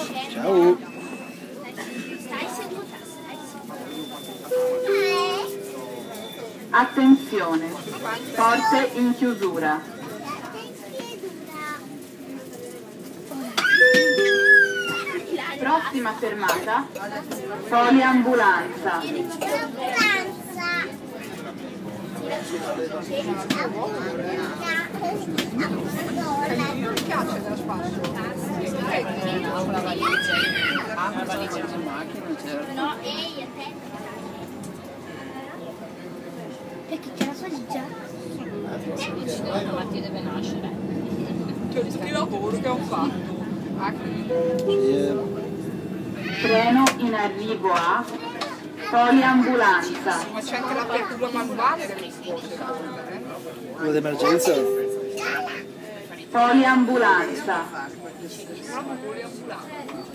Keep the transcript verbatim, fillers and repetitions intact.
Ciao. Stai seduta, stai seduta. Attenzione, porte in chiusura. Prossima fermata, poliambulanza. Non piace dello spazio. Apro la valigia. Apro la valigia in macchina, certo. No, ehi, a te. Perché c'è la valigia? La mattina deve nascere. Ti ho detto di lavoro che ho fatto. Treno in arrivo a poliambulanza. Ma c'è anche l'apertura manuale delle cose. Quello d'emergenza? Poliambulanza. Però non vuole ambulare.